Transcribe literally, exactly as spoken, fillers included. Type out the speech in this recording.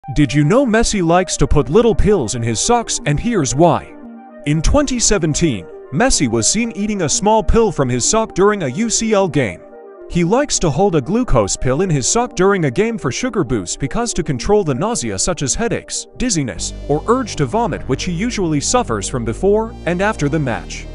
Did you know Messi likes to put little pills in his socks, and here's why. In twenty seventeen, Messi was seen eating a small pill from his sock during a U C L game. He likes to hold a glucose pill in his sock during a game for sugar boost because to control the nausea such as headaches, dizziness, or urge to vomit which he usually suffers from before and after the match.